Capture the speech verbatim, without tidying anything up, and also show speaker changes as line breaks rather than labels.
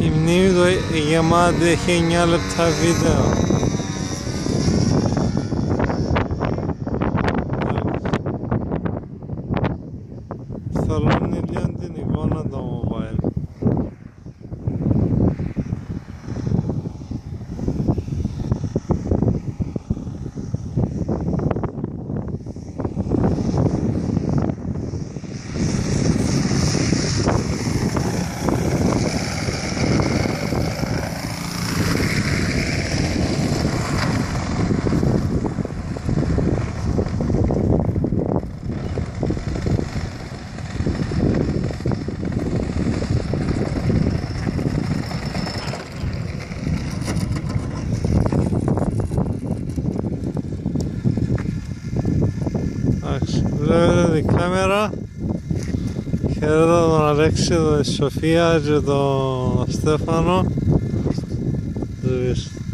Η μνήμη του γεμάτη έχει εννιά λεπτά βίντεο. Θολώνει λίγο την εικόνα το mobile. Βλέπετε την κάμερα. Χαίρετα τον Αλέξη, τον Σοφία και τον Στέφανο.